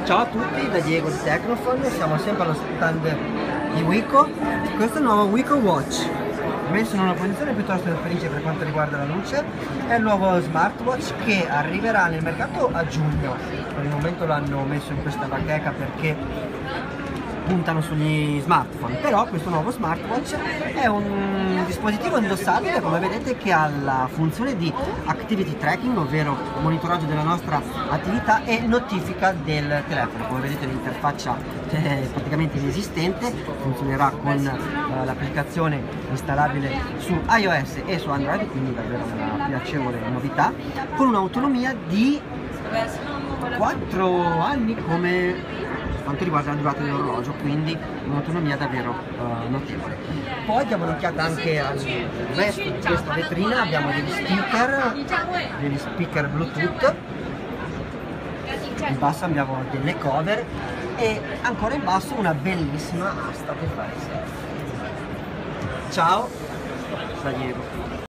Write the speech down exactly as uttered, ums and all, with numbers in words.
Ciao a tutti, da Diego di Tecnofon, siamo sempre allo stand di Wiko. Questo è il nuovo Wiko Watch, messo in una posizione piuttosto felice per quanto riguarda la luce. È il nuovo smartwatch che arriverà nel mercato a giugno. Per il momento l'hanno messo in questa bacheca perché puntano sugli smartphone, però questo nuovo smartwatch è un dispositivo indossabile, come vedete, che ha la funzione di activity tracking, ovvero monitoraggio della nostra attività e notifica del telefono. Come vedete l'interfaccia è praticamente inesistente, funzionerà con eh, l'applicazione installabile su iOS e su Android, quindi davvero una piacevole novità, con un'autonomia di quattro anni come quanto riguarda la durata dell'orologio, quindi un'autonomia davvero uh, notevole. Poi diamo un'occhiata anche al resto di questa vetrina, abbiamo degli speaker, degli speaker Bluetooth, in basso abbiamo delle cover e ancora in basso una bellissima asta per fare selfie. Ciao, da Diego.